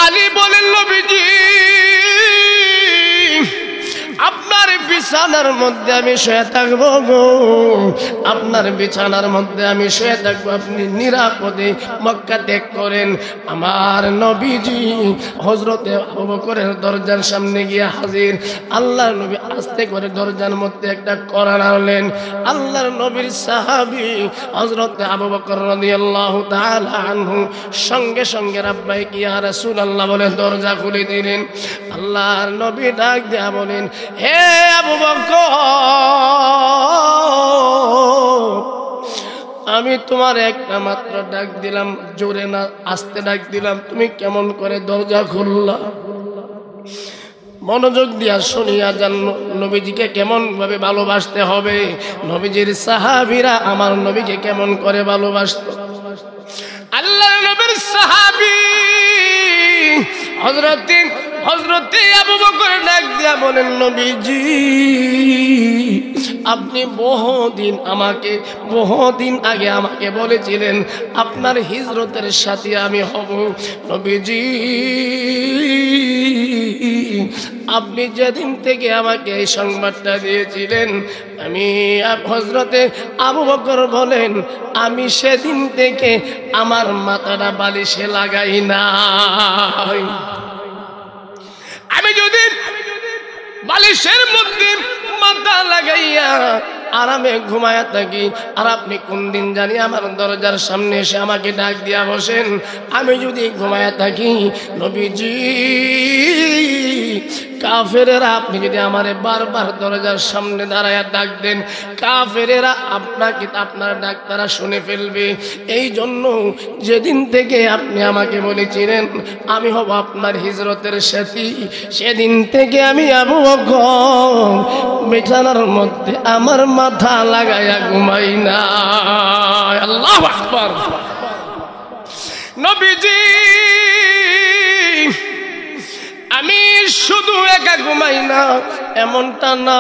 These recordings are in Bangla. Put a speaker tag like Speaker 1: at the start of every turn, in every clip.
Speaker 1: আলী বলেন নবীজি আপনার বিছানার মধ্যে আমি শুয়ে থাকবো গো, আপনার বিছানার মধ্যে আমি শুয়ে থাকবো, আপনি নিরাপদে মক্কা ত্যাগ করেন। আমার নবীজি হযরতে আবু বকরের দরজার সামনে গিয়ে হাজির। আল্লাহর নবী আস্তে করে দরজার মধ্যে একটা কড়া নাড়লেন। আল্লাহর নবীর সাহাবী হযরতে আবু বকর রাদিয়াল্লাহু তাআলা আনহু সঙ্গে সঙ্গে রাব্বাইক ইয়া রাসূলুল্লাহ বলে দরজা খুলে দিলেন। আল্লাহর নবী ডাক দিয়া বলেন, হে আবু বকর, আমি তোমার একটা মাত্র ডাক দিলাম, জোরে না আস্তে ডাক দিলাম, তুমি কেমন করে দরজা খুললা? মনোযোগ দিয়া শুনিয়া যান নবীজিকে কেমন ভাবে ভালোবাসতে হবে। নবীজির সাহাবীরা আমার নবীকে কেমন করে ভালোবাসতো। আল্লাহর নবীর সাহাবী হযরতে আবু বকর ডাক দিয়া বলেন, নবীজি আপনি বহুদিন আগে আমাকে বলেছিলেন আপনার হিজরতের সাথে আমি হব। নবীজি আপনি যেদিন থেকে আমাকে এই সংবাদটা দিয়েছিলেন, আমি হযরতে আবু বকর বলেন আমি সেদিন থেকে আমার মাথাটা বালিশে লাগাই নাই। আমি যদি বালিশের মধ্যে মাথা লাগাইয়া আরামে ঘুমায়া থাকি, আর আপনি কোন দিন জানি আমার দরজার সামনে এসে আমাকে ডাক দিয়া বসেন, আমি যদি ঘুমায়া থাকি, নবীজি কাফেরেরা আপনি যদি আমারে বারবার দরজার সামনে দাঁড়ায়া ডাক দেন, কাফেরেরা আপনাকে আপনার ডাক তারা শুনে ফেলবে। এই জন্য যেদিন থেকে আপনি আমাকে বলেছিলেন আমি হব আপনার হিজরতের সাথী, সেদিন থেকে আমি আবু বকর বিছানার মধ্যে আমার মাথা লাগায়া ঘুমাই না। আল্লাহু আকবার। নবীজি আমি শুধু একা ঘুমাই না, এমনটা না,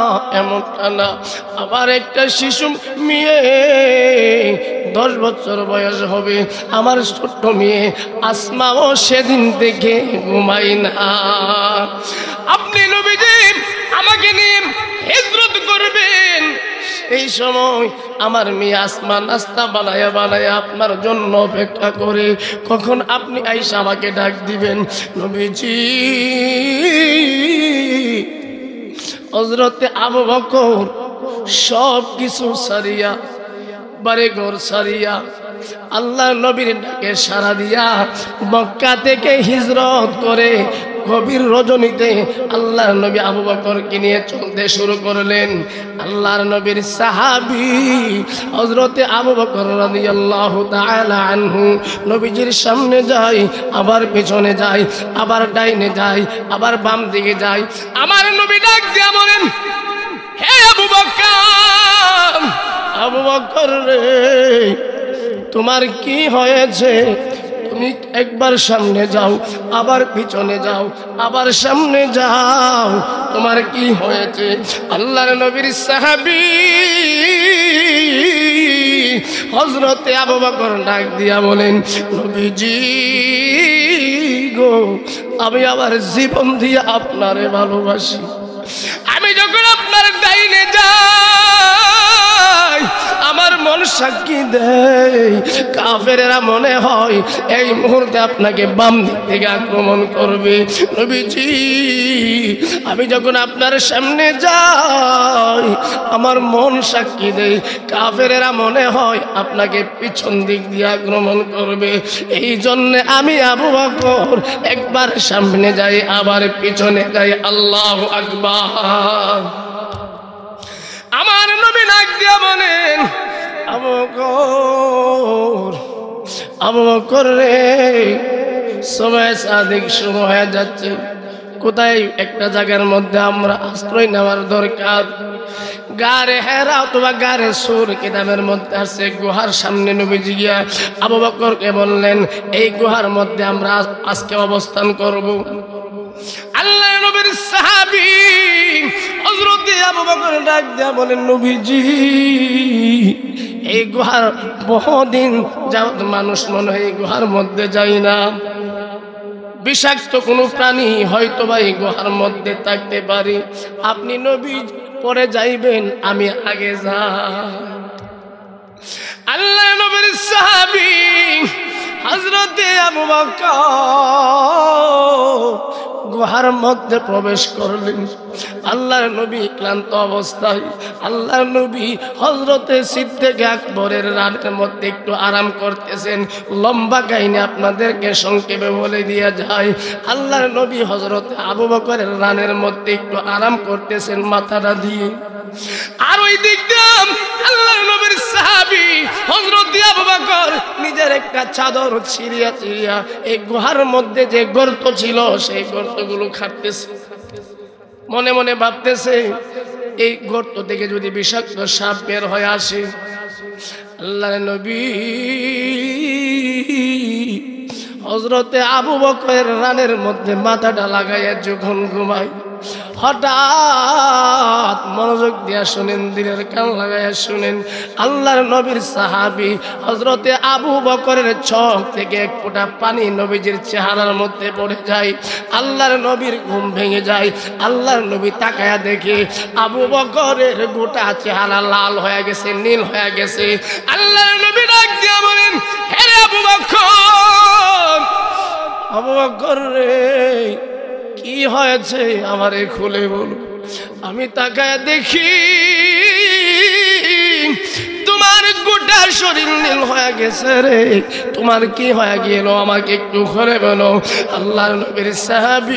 Speaker 1: আবার একটা শিশু মেয়ে 10 বছর বয়স হবে, আমার ছোট্ট মেয়ে আসমাও সেদিন থেকে ঘুমাই না। আপনি নবীজি আমাকে নিয়ে হিজরত করবেন, এই সময় আমার মেয়ে আসমা নাস্তা বানায়া আপনার জন্য অপেক্ষা করে, কখন আপনি আইসা আমাকে ডাক দিবেন। নবীজি হযরতে আবু বকর সব কিছু সারিয়া, বাড়ি ঘর সারিয়া, আল্লাহ নবীর ডাকে সাড়া দিয়া মক্কা থেকে হিজরত করে গভীর রজনীতে আল্লাহর নবী আবু বকরকে নিয়ে চলতে শুরু করলেন। আল্লাহর নবীর সাহাবী হযরতে আবু বকর রাদিয়াল্লাহু তাআলা আনহু নবীজির সামনে যায়, আবার পেছনে যায়, আবার ডাইনে যায়, আবার বাম দিকে যায়। আমার নবী ডাক দিয়া বলেন, হে আবু বকর, আবু বকর রে তোমার কি হয়েছে? তুমি একবার সামনে যাও, আবার পিছনে যাও, আবার সামনে যাও, তোমার কি হয়েছে? আল্লাহর নবীর সাহাবী হযরতে আবু বকর ডাক দিয়া বলেন, নবীজি গো আমি আবার জীবন দিয়ে আপনারে ভালোবাসি। আমি যখন আপনার ডাইনে যাই আমার মন সাক্ষী দেয়, কাফেরেরা মনে হয় এই মুহূর্তে আপনাকে বাম দিক থেকে আক্রমণ করবে। নবীজি আমি যখন আপনার সামনে যাই আমার মন সাক্ষী দেয়, কাফেরেরা মনে হয় আপনাকে পিছন দিক দিয়ে আক্রমণ করবে। এই জন্যে আমি আবু বকর একবার সামনে যাই, আবার পিছনে যাই। আল্লাহু আকবার। আমার নবী ডাক দিয়া বলেন, আবু বকর রে সময় সাদিক শুরু হয়ে যাচ্ছে, কোথায় একটা জায়গার মধ্যে আমরা আশ্রয় নেওয়ার দরকার। গারে হেরা অথবা গারে সুর কিতাবের মধ্যে আছে, গুহার সামনে নবীজি গিয়া আবু বকরকে বললেন এই গুহার মধ্যে আমরা আজকে অবস্থান করব। আল্লাহ নবীর সাহাবী হযরতে আবু বকর ডাক দিয়া বলেন, নবীজি এই গুহার বহুদিন যাবত মানুষ মনে হয় এই গুহার মধ্যে যায় না, বিষাক্ত কোনো প্রাণী হয়তো বা এই গুহার মধ্যে থাকতে পারে, আপনি নবী পরে যাইবেন, আমি আগে যাই। আল্লাহ নবীর সাহাবী হযরতে আবু বকর গুহার মধ্যে প্রবেশ করলেন। আল্লাহর নবী ক্লান্ত অবস্থায়, আল্লাহর নবী হযরতে সিদ্দিক আকবরের রানের মধ্যে একটু আরাম করতেছেন। লম্বা কাহিনী আপনাদেরকে সংক্ষেপে বলে দিয়া যায়। আল্লাহর নবী হযরতে আবু বকরের রানের মধ্যে একটু আরাম করতেছেন মাথাটা দিয়ে। আর ওই দিক দিয়ে আল্লাহর নবীর সাহাবী হযরত আবু বকর নিজের একটা চাদর ছিঁড়িয়া ছিঁড়িয়া এই গুহার মধ্যে যে গর্ত ছিল সেই গর্তগুলো খাটতেছে। মনে মনে ভাবতেছে এই গর্ত থেকে যদি বিষাক্ত সাপ বের হয়ে আসে। আল্লাহর নবী হযরতে আবু বকরের রানের মধ্যে মাথাটা লাগাইয়া যখন ঘুমায়, হঠাৎ মনোযোগ দিয়া শুনেন, দিলের কান লাগাইয়া শুনেন, আল্লাহর নবীর সাহাবী হযরতে আবু বকরের চোখ থেকে এক ফোঁটা পানি নবীজির চেহারার মধ্যে পড়ে যায়। আল্লাহর নবীর ঘুম ভেঙে যায়। আল্লাহর নবী তাকায়া দেখে আবু বকরের গোটা চেহারা লাল হয়ে গেছে, নীল হয়ে গেছে। আল্লাহর নবী ডাক দিয়া বলেন, হে আবু বকর, আবু বকর রে, কি হয়েছে আমারে খুলে বলো। আমি তাকায় দেখি তোমার গোটা শরীর নীল হয়ে গেছে রে, তোমার কি হয়ে গেল আমাকে একটু খুলে বলো। আল্লাহর নবীর সাহাবী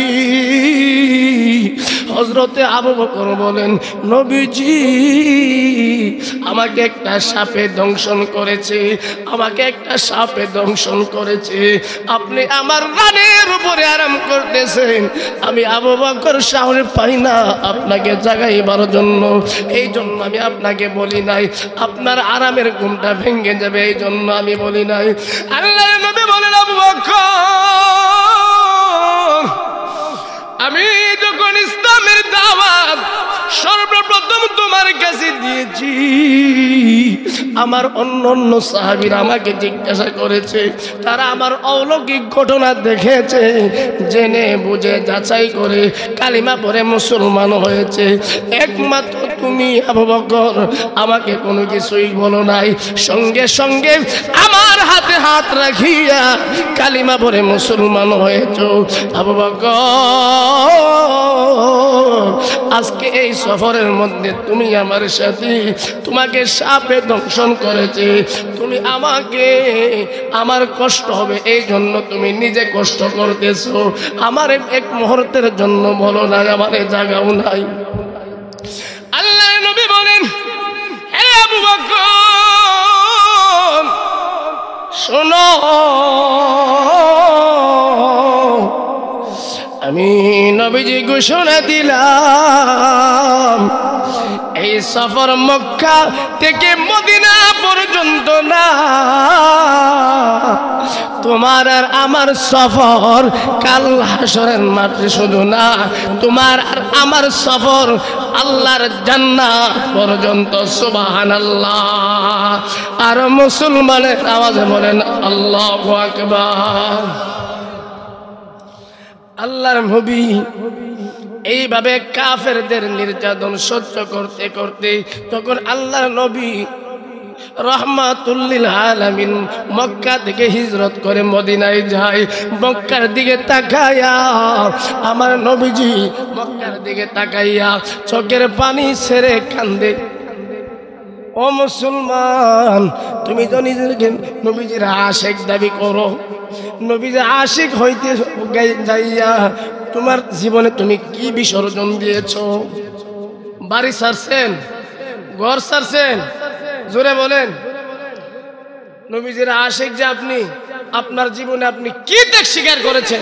Speaker 1: হযরতে আবু বকর বলেন, নবীজি আমাকে একটা সাপে দংশন করেছে, আমাকে একটা সাপে দংশন করেছে। আপনি আমার রানের উপরে আরাম করতেছেন, আমি আবু বকর সাহস পাই না আপনাকে জাগাইবার জন্য, এই জন্য আমি আপনাকে বলি নাই। আপনার আরামের ঘুমটা ভেঙে যাবে এই জন্য আমি বলি নাই। আল্লাহর নবী বলেন, আবু বকর, আমি যখন ইসলামের দাওয়াত সর্বপ্রথম তোমার কাছে দিয়েছি, আমার অন্য অন্য সাহাবীরা আমাকে জিজ্ঞাসা করেছে, তারা আমার অলৌকিক ঘটনা দেখেছে, জেনে বুঝে যাচাই করে কালিমা পড়ে মুসলমান হয়েছে। একমাত্র তুমি আবু বকর আমাকে কোনো কিছুই বলো নাই, সঙ্গে সঙ্গে আমার হাতে হাত রাখিয়া কালিমা পড়ে মুসলমান হয়েছ। আবু বকর, আজকে এই সফরের মধ্যে তুমি আমার সাথে, তোমাকে সাপে দংশন করেছে, তুমি আমাকে, আমার কষ্ট হবে এই জন্য তুমি নিজে কষ্ট করতেছো, আমার এক মুহূর্তের জন্য বলো নাই, আমারে জাগাও নাই। আল্লাহর নবী বলেন, হে আবু বকর শোনো, আমি নবীজি ঘোষণা দিলাম, এই সফর মক্কা থেকে মদিনা পর্যন্ত না, তোমার আর আমার সফর কাল হাসরের মাঠে শুধু না, তোমার আর আমার সফর আল্লাহর জান্নাত পর্যন্ত। সুবহানাল্লাহ। আর মুসলমানের আওয়াজে বলেন আল্লাহু আকবার। আল্লাহর নবী এইভাবে কাফেরদের নির্যাতন সহ্য করতে করতে তখন আল্লাহর নবী রাহমাতুল লিল আলামিন মক্কা থেকে হিজরত করে মদিনায় যায়। মক্কার দিকে তাকাইয়া আমার নবীজি মক্কার দিকে তাকাইয়া চোখের পানি ছেড়ে কান্দে। ও মুসলমান, তুমি তো নিজেকে নবীজির আশিক দাবি করো, নবীজি আশিক হইতে যাইয়া তোমার জীবনে তুমি কি বিসর্জন দিয়েছো? বাড়ি ছাড়ছেন, ঘর ছাড়ছেন, জোরে বলেন। নবীজির আশিক যে আপনি, আপনার জীবনে আপনি কি ত্যাগ স্বীকার করেছেন?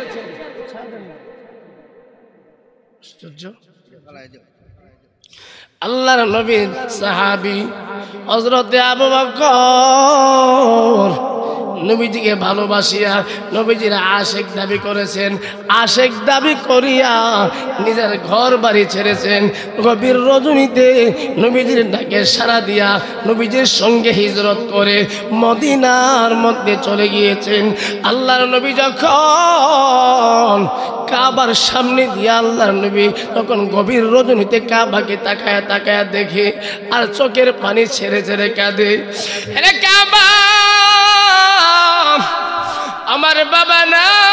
Speaker 1: আল্লাহর নবীর সাহাবী হযরতে আবু বকর নবীজিকে ভালোবাসিয়া নবীজির আশেক দাবি করেছেন, আশেক দাবি করিয়া নিজের ঘর বাড়ি ছেড়েছেন। গভীর রজনীতে নবীজির ডাকে সাড়া দিয়া নবীজির সঙ্গে হিজরত করে মদিনার মধ্যে চলে গিয়েছেন। আল্লাহর নবী যখন কাবার সামনে দিয়ে আল্লাহর নবী তখন গভীর রজনীতে কাবাকে তাকায়া তাকায়া দেখে আর চোখের পানি ছেড়ে ছেড়ে কাঁদে। আরে কাবা, আমার বাবা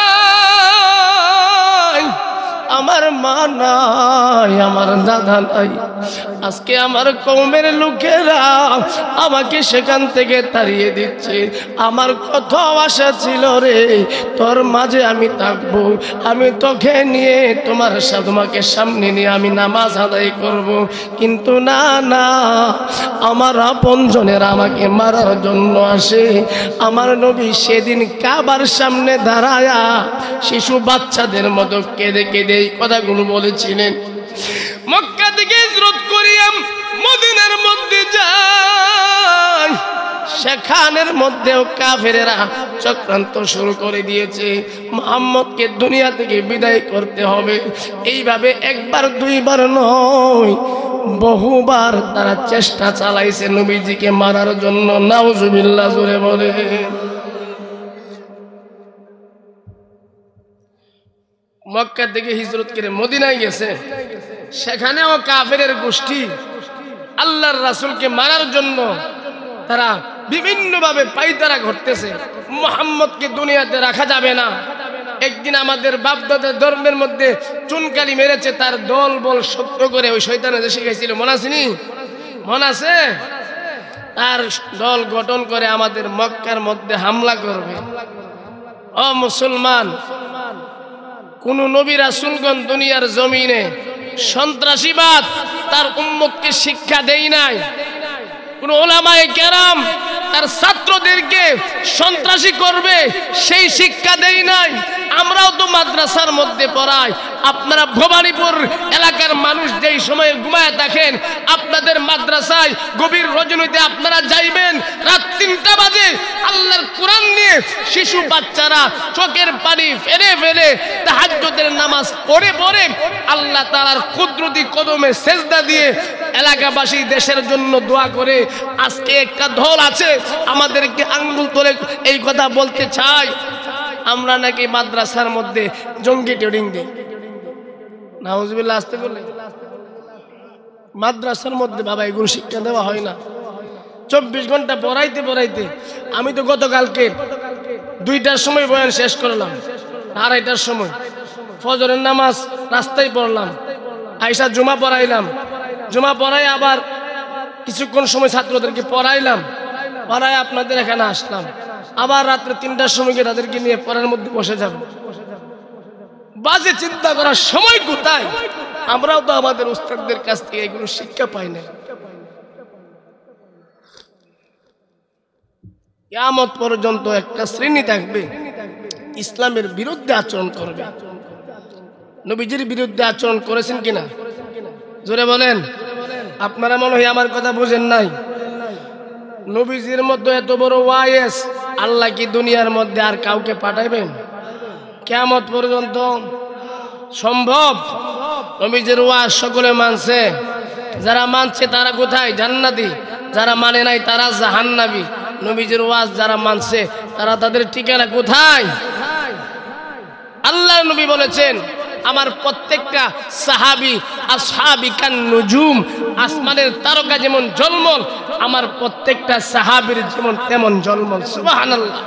Speaker 1: নাই, আমার মা নাই, আমার দাদা নাই, আজকে আমার কওমের লোকেরা আমাকে সেখান থেকে তাড়িয়ে দিচ্ছে। আমার কত আশা ছিল রে তোর মাঝে আমি থাকবো, আমি তোকে নিয়ে তোমাকে সামনে নিয়ে আমি নামাজ আদায় করব, কিন্তু না না, আমার আপনজনেরা আমাকে মারার জন্য আসে। আমার নবী সেদিন কাবার সামনে দাঁড়ায়া শিশু বাচ্চাদের মতো কেঁদে কেঁদে এই কথাগুলো বলেছিলেন। মক্কা থেকে হিজরত করিয়া মদিনার মধ্যে যায়, সেখানের মধ্যেও কাফেরেরা চক্রান্ত শুরু করে দিয়েছে, মুহাম্মদকে দুনিয়া থেকে বিদায় করতে হবে। এইভাবে একবার দুইবার নয়, বহুবার তারা চেষ্টা চালাইছে নবীজিকে মারার জন্য। নাউজুবিল্লাহ, জোরে বলে। মক্কা থেকে হিজরত করে মদিনায় গেছে, সেখানেও কাফেরের গোষ্ঠী আল্লাহর রাসূলকে মারার জন্য তারা বিভিন্নভাবে পায়তারা ঘটতেছে। মুহাম্মদকে দুনিয়াতে রাখা যাবে না। একদিন আমাদের বাপদাদার ধর্মের মধ্যে চুনকালি মেরেছে, তার দল বল শক্ত করে ওই শয়তানে যে শিখাইছিল, মনে আসেনি? মনে আছে? তার দল গঠন করে আমাদের মক্কার মধ্যে হামলা করবে। ও মুসলমান, কোন নবী রাসূলগণ দুনিয়ার জমিনে সন্ত্রাসীবাদ তার উম্মতকে শিক্ষা দেয় নাই। কোন ওলামায়ে কেরাম তার ছাত্রদেরকে সন্ত্রাসী করবে সেই শিক্ষা দেয় নাই। আমরাও তো মাদ্রাসার মধ্যে পড়াই। আপনারা ভবানীপুর এলাকার মানুষ যেই সময়ে ঘুমায় থাকেন, আপনাদের মাদ্রাসায় গভীর রজনীতে আপনারা যাইবেন, রাত ৩টা বাজে আল্লাহর কোরআন নিয়ে শিশু বাচ্চারা চোখের পানি ফেলে ফেলে তাহাজ্জুদের নামাজ পড়ে পড়ে আল্লাহ তাআলার কুদরতি কদমে সেজদা দিয়ে এলাকাবাসী দেশের জন্য দোয়া করে। আজকে একটা দল আছে আমাদেরকে আঙ্গুল তোলে এই কথা বলতে চাই, আমরা নাকি মাদ্রাসার মধ্যে জঙ্গি ট্রেনিং দিই। নাউজুবিল্লাহ, আসতে বলে মাদ্রাসার মধ্যে বাবা এগুলো শিক্ষা দেওয়া হয় না। 24 ঘন্টা পড়াইতে পড়াইতে আমি তো গতকালকে 2টার সময় বয়ান শেষ করলাম, 2:30টার সময় ফজরের নামাজ রাস্তায় পড়লাম, আইসা জুমা পড়াইলাম, জুমা পড়াই আবার কিছুক্ষণ সময় ছাত্রদেরকে পড়াইলাম, পড়াই আপনাদের এখানে আসলাম, আবার রাত্রে 3টার সময় গিয়ে তাদেরকে নিয়ে পড়ার মধ্যে বসে যাব। বাজে চিন্তা করার সময় কোথায়? আমরাও তো আমাদের উস্তাদদের কাছ থেকে এগুলো শিক্ষা পাই না। কিয়ামত পর্যন্ত একটা শ্রেণী থাকবে ইসলামের বিরুদ্ধে আচরণ করবে। নবীজির বিরুদ্ধে আচরণ করেছেন কিনা জোরে বলেন। আপনারা মনে হয় আমার কথা বুঝেন নাই। নবীজির মধ্যে এত বড় ওয়াইস আল্লাহ কি দুনিয়ার মধ্যে আর কাউকে পাঠাইবেন? কিয়ামত পর্যন্ত সম্ভব? নবীজির ওয়াজ সকলে মানছে, যারা মানছে তারা কোথায়? জান্নাতি। যারা মানে নাই তারা জাহান্নামী। নবীজির ওয়াজ যারা মানছে তারা তাদের ঠিকানা কোথায়? আল্লাহর নবী বলেছেন, আমার প্রত্যেকটা সাহাবী আসহাবী কান নুজুম, আসমানের তারকা যেমন ঝলমল, আমার প্রত্যেকটা সাহাবীর যেমন তেমন ঝলমল। সুবহানাল্লাহ।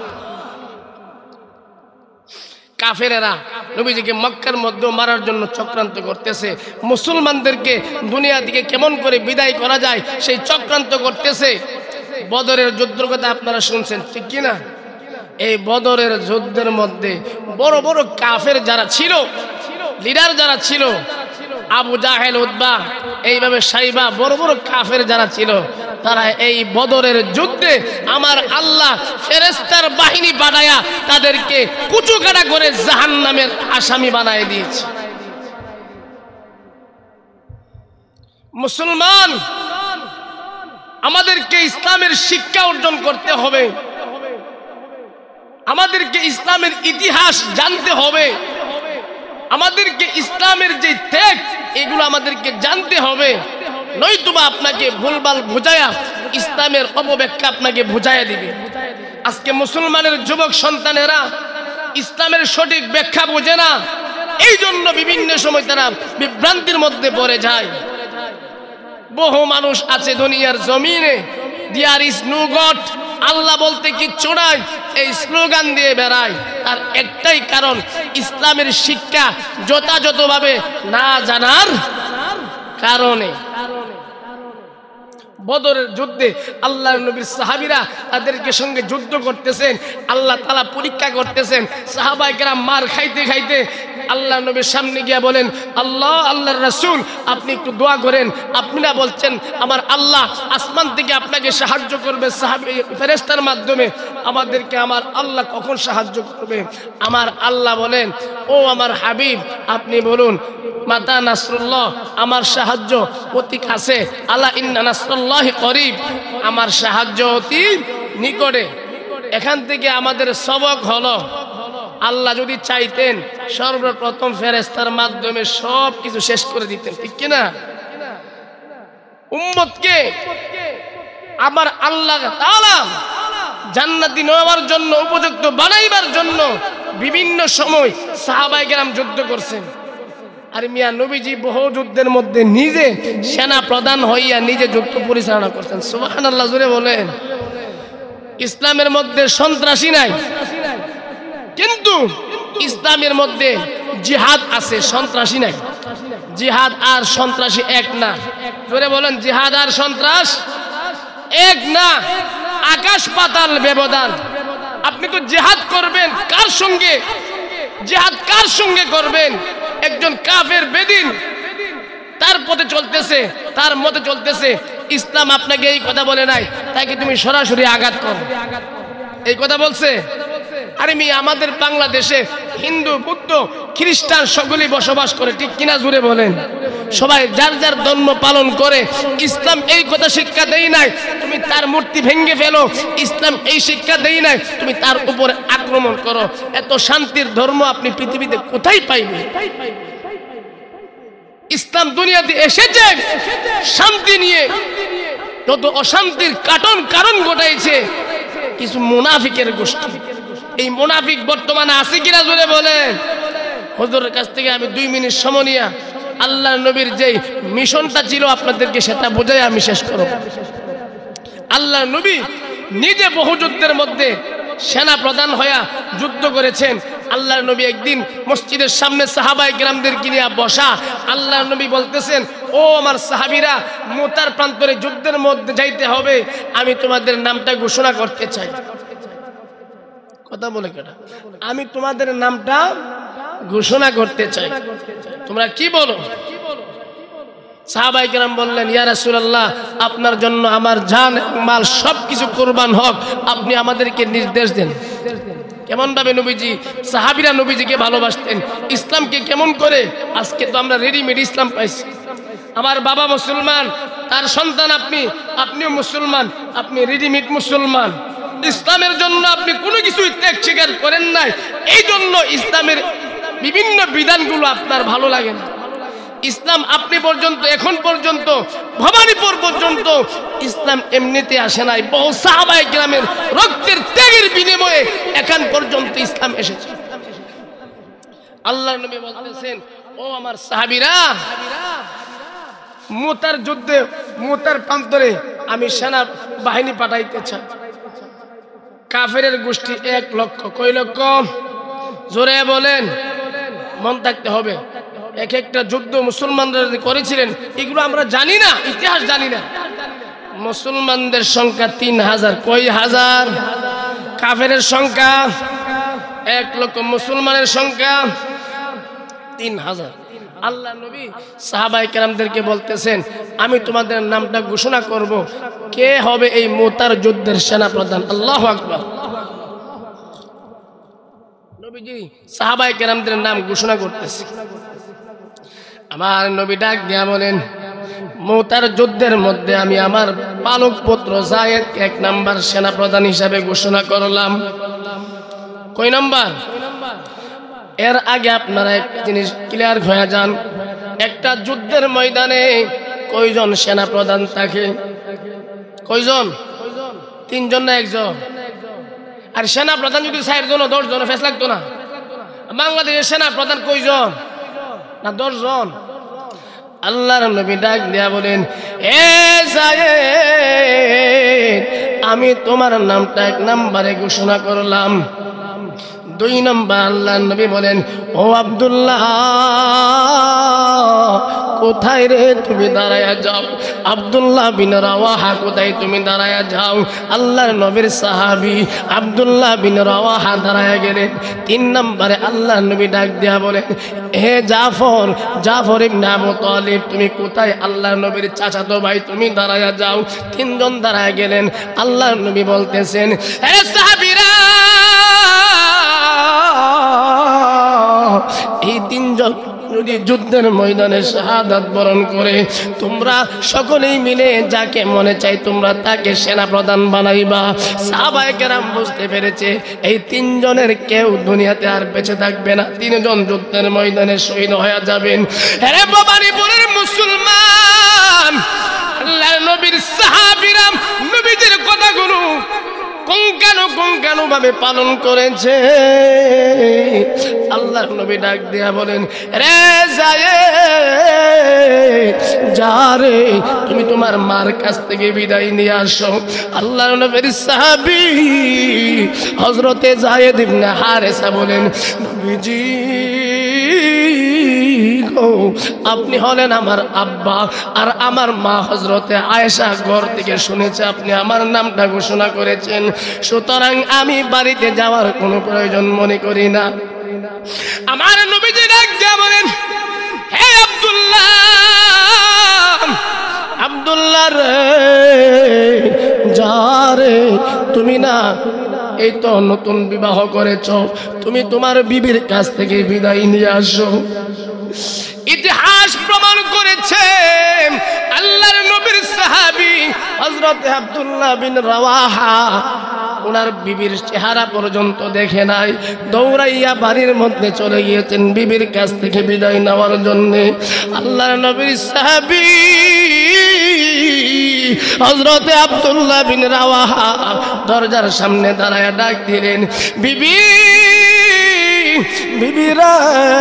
Speaker 1: কাফেরেরা নবীজিকে মক্কার মধ্যে মারার জন্য চক্রান্ত করতেছে, মুসলমানদেরকে দুনিয়া থেকে কেমন করে বিদায় করা যায় সেই চক্রান্ত করতেছে। বদরের যুদ্ধের কথা আপনারা শুনছেন, ঠিক কিনা? এই বদরের যুদ্ধের মধ্যে বড় বড় কাফের যারা ছিল, লিডার যারা ছিল, আবু জাহেল, উতবা, এইভাবে সাইবা, বড় বড় কাফের যারা ছিল, তারা এই বদরের যুদ্ধে আমার আল্লাহ ফেরেশতার বাহিনী পাঠায়া তাদেরকে কুচুকাটা করে জাহান্নামের আসামি বানায় দিয়েছে। মুসলমান, আমাদেরকে ইসলামের শিক্ষা অর্জন করতে হবে। আমাদেরকে ইসলামের ইতিহাস জানতে হবে, আমাদেরকে ইসলামের যে ত্যাগ এগুলো আমাদেরকে জানতে হবে, নয়তোবা আপনাকে ভুলভাল বুঝায়া ইসলামের অপব্যাখ্যা আপনাকে বুঝাইয়া দিবে। আজকে মুসলমানের যুবক সন্তানেরা ইসলামের সঠিক ব্যাখ্যা বোঝে না, এই জন্য বিভিন্ন সময় তারা বিভ্রান্তির মধ্যে পড়ে যায়। বহু মানুষ আছে দুনিয়ার জমিনে, দেয়ার ইজ নো গড, আল্লাহ বলতে কিচ্ছু নাই, এই স্লোগান দিয়ে বেড়ায়। তার একটাই কারণ, ইসলামের শিক্ষা যথাযথভাবে না জানার কারণে। বদরের যুদ্ধে আল্লাহর নবীর সাহাবীরা তাদেরকে সঙ্গে যুদ্ধ করতেছেন, আল্লাহ তাআলা পরীক্ষা করতেছেন। সাহাবায়ে কেরাম মার খাইতে খাইতে আল্লাহ নবীর সামনে গিয়া বলেন, আল্লাহ, আল্লাহর রাসূল, আপনি একটু দোয়া করেন। আপনি না বলছেন আমার আল্লাহ আসমান থেকে আপনাকে সাহায্য করবে সাহাবী ফেরেশতার মাধ্যমে, আমাদেরকে আমার আল্লাহ কখন সাহায্য করবে? আমার আল্লাহ বলেন, ও আমার হাবিব, আপনি বলুন মাতা নাসরুল্লাহ, আমার সাহায্য অতি কাছে, আলা ইন্না নাসরুল্লাহি করিব, আমার সাহায্য অতি নিকটে। এখান থেকে আমাদের সবক হলো, আল্লাহ যদি চাইতেন সর্বপ্রথম ফেরেশতার মাধ্যমে সব কিছু শেষ করে দিতেন, ঠিক কিনা? উম্মতকে আমার আল্লাহ তাআলা জান্নাতি নেওয়ার জন্য, উপযুক্ত বানাইবার জন্য বিভিন্ন সময় সাহাবায়ে কেরাম যুদ্ধ করছেন। আর মিয়া নবীজি বহু যুদ্ধের মধ্যে নিজে সেনা প্রধান হইয়া নিজে যুদ্ধ পরিচালনা করতেন। সুবহানাল্লাহ, জোরে বলেন। ইসলামের মধ্যে সন্ত্রাসী নাই, কিন্তু ইসলামের মধ্যে জিহাদ আছে, সন্ত্রাসী নাই। জিহাদ আর সন্ত্রাসী এক না, জোরে বলেন। জিহাদ আর সন্ত্রাস এক না, আকাশ পাতাল ব্যবধান। আপনি তো জিহাদ করবেন কার সঙ্গে? জিহাদ কার সঙ্গে করবেন? একজন কাফের বেদিন তার পথে চলতেছে, তার মতে চলতেছে। ইসলাম আপনাকে এই কথা বলে নাই, তাকে তুমি সরাসরি আঘাত করো, এই কথা বলছে? আরে মি, আমাদের বাংলাদেশে হিন্দু, বৌদ্ধ, খ্রিস্টান সকলেই বসবাস করে, ঠিক কিনা? জুড়ে বলেন। সবাই যার যার ধর্ম পালন করে। ইসলাম এই কথা শিক্ষা দেই নাই তুমি তার মূর্তি ভেঙে ফেলো, ইসলাম এই শিক্ষা দেই নাই তুমি তার উপরে আক্রমণ করো। এত শান্তির ধর্ম আপনি পৃথিবীতে কোথায় পাইবেন? ইসলাম দুনিয়াতে এসেছে শান্তি নিয়ে, তত অশান্তির কারণ ঘটাইছে কিছু মুনাফিকের গোষ্ঠী। এই মুনাফিক বর্তমানে আছে কিনা জোরে বলেন। হুজুরের কাছ থেকে আমি 2 মিনিট সময় নিয়ে আল্লাহ নবীর যে মিশনটা ছিল আপনাদেরকে সেটা বোঝাই আমি শেষ করব। আল্লাহ নবী নিজে বহু যুদ্ধের মধ্যে সেনা প্রধান হয়ে যুদ্ধ করেছেন। আল্লাহ নবী একদিন মসজিদের সামনে সাহাবায়ে কেরামদেরকে নিয়ে বসা, আল্লাহ নবী বলতেছেন, ও আমার সাহাবীরা, মুতার প্রান্তরে যুদ্ধের মধ্যে যাইতে হবে, আমি তোমাদের নামটা ঘোষণা করতে চাই। কথা বলে কেটা? আমি তোমাদের নামটা ঘোষণা করতে চাই, তোমরা কি বলো? সাহাবায়ে কেরাম বললেন, ইয়া রাসূলুল্লাহ, আপনার জন্য আমার জান মাল সবকিছু কুরবান হোক, আপনি আমাদেরকে নির্দেশ দেন। কেমন ভাবে নবীজি, সাহাবীরা নবীজিকে ভালোবাসতেন, ইসলামকে কেমন করে? আজকে তো আমরা রেডিমেড ইসলাম পাইছি। আমার বাবা মুসলমান, তার সন্তান আপনিও মুসলমান, আপনি রেডিমেড মুসলমান। ইসলামের জন্য আপনি কোনো কিছু ত্যাগ স্বীকার করেন নাই, এই জন্য ইসলামের বিভিন্ন বিধানগুলো আপনার ভালো লাগে না। ইসলাম আপনি পর্যন্ত, এখন পর্যন্ত, ভবানীপুর পর্যন্ত ইসলাম এমনিতে আসে নাই, বহু সাহাবায়ে কেরামের রক্তের ত্যাগের বিনিময়ে এখন পর্যন্ত ইসলাম এসেছে। আল্লাহর নবী বলতেছেন, ও আমার সাহাবীরা, মুতার যুদ্ধে, মুতার প্রান্তরে আমি সেনা বাহিনী পাঠাইতে চাই। কাফেরের গোষ্ঠী 1 লক্ষ। কয় লক্ষ? জোরে বলেন, মন থাকতে হবে। এক একটা যুদ্ধ মুসলমানরা করেছিলেন, এগুলো আমরা জানি না, ইতিহাস জানি না। মুসলমানদের সংখ্যা 3000। কয় হাজার? কাফেরের সংখ্যা 1 লক্ষ, মুসলমানের সংখ্যা 3000। আল্লাহ নবী সাহাবায়ে কেরামদেরকে বলতেছেন, আমি তোমাদের নামটা ঘোষণা করব, কে হবে এই মুতার যুদ্ধের সেনা প্রধান? আল্লাহু আকবার। নবীজি সাহাবায়ে কেরামদের নাম ঘোষণা করতেছে। আমার নবী ডাক দিয়া বলেন, মুতার যুদ্ধের মধ্যে আমি আমার পালক পুত্র যায়েদ 1 নাম্বার সেনা প্রধান হিসাবে ঘোষণা করলাম। কয় নাম্বার? এর আগে আপনারা একটা জিনিস ক্লিয়ার হয়ে যান, একটা যুদ্ধের ময়দানে কয়জন সেনা প্রধান থাকে? কয়জন? 3 জন না 1 জন? আর সেনা প্রধান যদি 4 জন 10 জন ফেস লাগতো না? বাংলাদেশের সেনা প্রধান কয়জন? না 10 জন? আল্লাহর নবী ডাক দিয়া বলেন, এ যায়েদ, আমি তোমার নামটা 1 নম্বরে ঘোষণা করলাম। 2 নম্বর আল্লাহর নবী বলেন, ও আব্দুল্লাহ, কোথায় রে তুমি দাঁড়ায়া যাও? আব্দুল্লাহ বিন রাওয়াহা, কোথায় তুমি দাঁড়ায়া যাও? আল্লাহর নবীর সাহাবী আব্দুল্লাহ বিন রাওয়াহা দাঁড়ায়া গেলেন। 3 নম্বরে আল্লাহর নবী ডাক দিয়া বলেন, হে জাফর, জাফর ইবনে আবু তালিব, তুমি কোথায়? আল্লাহর নবীর চাচাতো ভাই, তুমি দাঁড়ায়া যাও। 3 জন দাঁড়ায়া গেলেন। আল্লাহর নবী বলতেছেন, হে সাহাবীরা, এই 3 জন যদি যুদ্ধের ময়দানে শাহাদাত বরণ করে, তোমরা সকলেই মিলে যাকে মনে চাই তোমরা তাকে সেনা প্রধান বানাইবা। সাহাবায়ে কেরাম বুঝতে পেরেছে এই 3 জনের কেউ দুনিয়াতে আর বেঁচে থাকবে না। 3 জন যুদ্ধের ময়দানে শহীদ হয়ে যাবেন। আরে ভবানীপুরের মুসলমান, আল্লাহর নবীর সাহাবীরা নবীদের কথাগুলো কোন ভাবে পালন করেছে। আল্লাহর নবী ডাক দিয়া বলেন, রে যায়েদ, যা রে, তুমি তোমার মার কাছ থেকে বিদায় নিয়ে আসো। আল্লাহর নবীর সাহাবী হযরতে যায়েদ ইবনে হারেসা বলেন, নবীজি আপনি হলেন আমার আব্বা, আর আমার মা হযরতে আয়েশা ঘর থেকে শুনেছে আপনি আমার নামটা ঘোষণা করেছেন, সুতরাং আমি বাড়িতে যাওয়ার কোনো প্রয়োজন মনে করি না। আমার নবীজি ডাক দিয়া বলেন, হে আব্দুল্লাহ, আব্দুল্লাহ রে, যা রে, তুমি না এই তো নতুন বিবাহ করেছ, তুমি তোমার বিবির কাছ থেকে বিদায় নিয়ে আসো। ইতিহাস প্রমাণ করেছে আল্লাহর নবীর সাহাবী হযরত আব্দুল্লাহ বিন রাওয়াহা ওনার বিবির চেহারা পর্যন্ত দেখে নাই, দৌড়াইয়া বাড়ির মধ্যে চলে গিয়েছেন বিবির কাছ থেকে বিদায় নেওয়ার জন্য। আল্লাহর নবীর সাহাবী হযরত আব্দুল্লাহ বিন রাওয়াহা দরজার সামনে দাঁড়ায় ডাক দিলেন, বিবি, বিবিরা,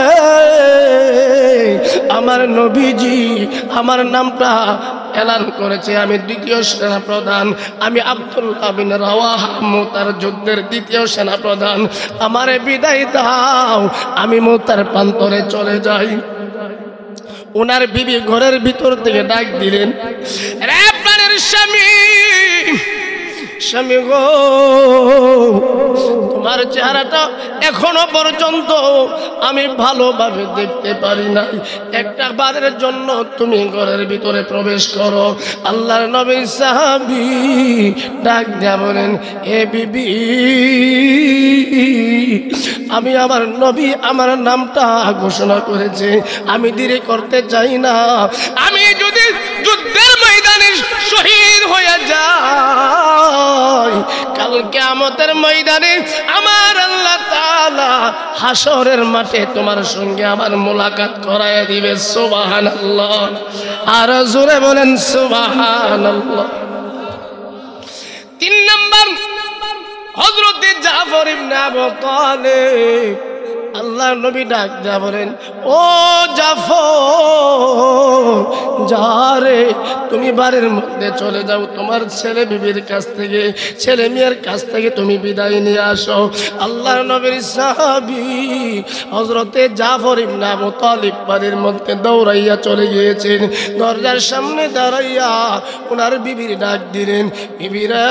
Speaker 1: আমার নবীজি আমার নামটা এলান করেছে, আমি 2য় সেনা প্রধান, আমি আব্দুল্লাহ বিন রাওয়াহা মুতার যুদ্ধের 2য় সেনা প্রধান, আমারে বিদায় দাও, আমি মুতার প্রান্তরে চলে যাই। ওনার বিবি ঘরের ভিতর থেকে ডাক দিলেন, রে প্রাণের স্বামী, স্বামী গো, তোমার চেহারাটা এখনো পর্যন্ত আমি ভালোভাবে দেখতে পারি নাই, একটা বারের জন্য তুমি ঘরের ভিতরে প্রবেশ করো। আল্লাহর নবীর সাহাবী ডাক দিয়া বলেন, এ বিবি, আমি আমার নবী আমার নামটা ঘোষণা করেছে, আমি দেরি করতে চাই না। আমি যদি যুদ্ধের ময়দানে শহীদ হয়ে যাই, কাল কিয়ামতের ময়দানে আমার আল্লাহ তাআলা হাসরের মাঠে তোমার সঙ্গে আমার মোলাকাত করায় দিবে। সুবহানাল্লাহ, আর জোরে বলেন সুবহানাল্লাহ। 3 নম্বর হযরতে জাফর ইবনে আবু তালিব, আল্লাহর নবী ডাক দিয়া বলেন, ও জাফর, যা রে, তুমি বাড়ির মধ্যে চলে যাও, তোমার ছেলে বিবির কাছ থেকে, ছেলে মেয়ের কাছ থেকে তুমি বিদায় নিয়ে আসো। আল্লাহর নবীর সাহাবী হযরতে জাফর ইবনে আবু তালিব বাড়ির মধ্যে দৌড়াইয়া চলে গিয়েছেন। দরজার সামনে দাঁড়াইয়া ওনার বিবির ডাক দিলেন, বিবিরা,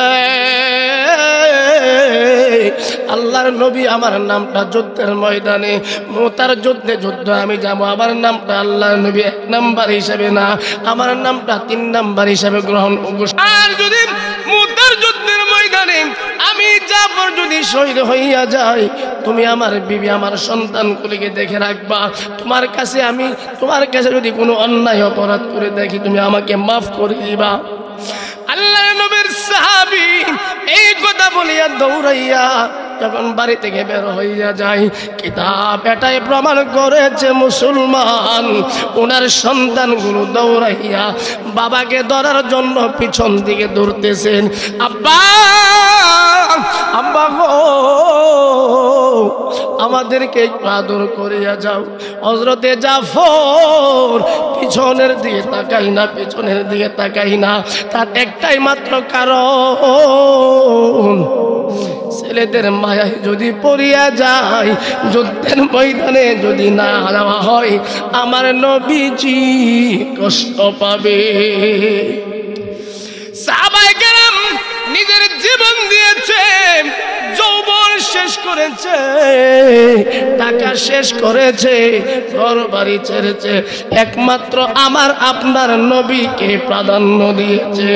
Speaker 1: আল্লাহর নবী আমার নামটা যুদ্ধের ময়দানে মুতার যুদ্ধে আমি যাব, আমার নামটা আল্লাহর নবী 1 নাম্বার হিসেবে না, আমার নামটা 3 নাম্বার হিসেবে গ্রহণ। আর যদি মুতার যুদ্ধের ময়দানে আমি জাফর যদি শহীদ হইয়া যাই, তুমি আমার বিবি আমার সন্তানগুলিকে দেখে রাখবা। তোমার কাছে যদি কোনো অন্যায় অপরাধ করে দেখি, তুমি আমাকে মাফ করে দিবা। আল্লাহর নবীর সাহাবী এই কথা বলে লিয়া দৌড়াইয়া যখন বাড়ি থেকে বের হইয়া যায়, কিতাব এটাই প্রমাণ করেছে মুসলমান ওনার সন্তানগুলো দৌড়াইয়া বাবাকে ধরার জন্য পিছন দিকে দৌড়তেছেন। আব্বা আব্বা গো আমাদেরকে একটু আদর করিয়া যাও। হযরতে জাফর পিছনের দিকে তাকাই না, পিছনের দিকে তাকাই না। তার একটাই মাত্র কারণ, ছেলেদের মায়ায় যদি পড়িয়া যায়, যুদ্ধের ময়দানে যদি না যাওয়া হয়, আমার নবীজি কষ্ট পাবে। সাহাবায়ে কেরাম নিজের জীবন দিয়েছে, যৌবন শেষ করেছে, টাকা শেষ করেছে, ঘর বাড়ি ছেড়েছে, একমাত্র আমার আপনার নবীকে প্রাধান্য দিয়েছে।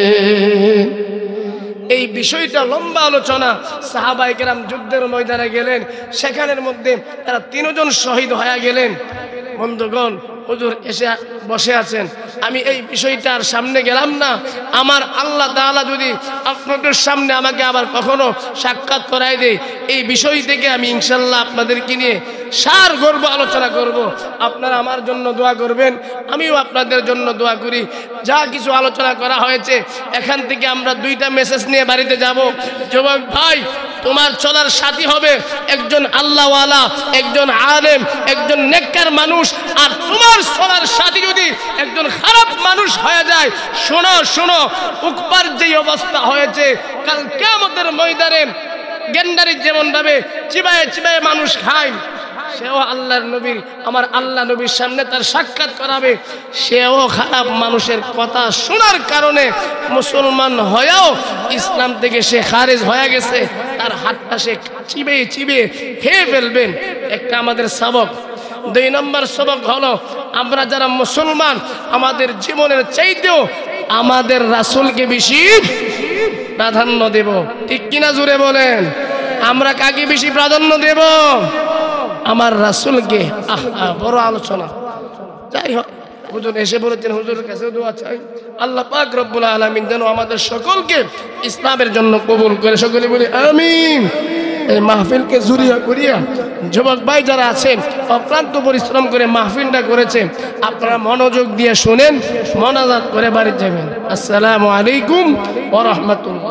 Speaker 1: এই বিষয়টা লম্বা আলোচনা। সাহাবায়ে কেরাম যুদ্ধের ময়দানে গেলেন, সেখানের মধ্যে তারা 3 জন শহীদ হয়ে গেলেন। বন্ধুগণ, হুজুর এসে বসে আছেন, আমি এই বিষয়টার সামনে গেলাম না। আমার আল্লাহ তাআলা যদি আপনাদের সামনে আমাকে আবার কখনো সাক্ষাৎ করায় দেয়, এই বিষয় থেকে আমি ইনশাল্লাহ আপনাদেরকে নিয়ে সার গর্ব আলোচনা করব। আপনারা আমার জন্য দোয়া করবেন, আমিও আপনাদের জন্য দোয়া করি। যা কিছু আলোচনা করা হয়েছে, এখান থেকে আমরা 2টা মেসেজ নিয়ে বাড়িতে যাব। যুবক ভাই, তোমার চলার সাথী হবে একজন আল্লাহওয়ালা, একজন আলেম, একজন নেককার মানুষ। আর তোমার চলার সাথী যদি একজন খারাপ মানুষ হয়ে যায়, শোনো শোনো, উকবার যেই অবস্থা হয়েছে, কাল কিয়ামতের ময়দানে গেন্ডারি যেমন ভাবে চিবায়ে চিবায়ে মানুষ খায়, সেও আল্লাহর নবীর, আমার আল্লাহ নবীর সামনে তার সাক্ষাৎ করাবে। সেও খারাপ মানুষের কথা শোনার কারণে মুসলমান হয়েও ইসলাম থেকে সে খারিজ হয়ে গেছে, তার হাতটা সে চিবে চিবে খেয়ে ফেলবেন। একটা আমাদের সবক। 2 নম্বর সবক হলো, আমরা যারা মুসলমান, আমাদের জীবনের চাইতেও আমাদের রাসূলকে বেশি প্রাধান্য দেব। ঠিক কিনা জোরে বলেন? আমরা কাকে বেশি প্রাধান্য দেব? আমার রাসূলকে। বড় আলোচনা। যাই হোক, হুজুর এসে বলেছেন, হুজুরের কাছে দোয়া চাই, আল্লাহ পাক রব্বুল আলামিন যেন আমাদের সকলকে ইসলামের জন্য কবুল করে। সকলে বলি আমিন। এই মাহফিলকে জুরিয়া করিয়া যুবক ভাই যারা আছেন, অক্লান্ত পরিশ্রম করে মাহফিলটা করেছে, আপনারা মনোযোগ দিয়ে শুনেন, মোনাজাত করে বাড়ি যাবেন। আসসালামু আলাইকুম ওয়া রাহমাতুল্লাহ।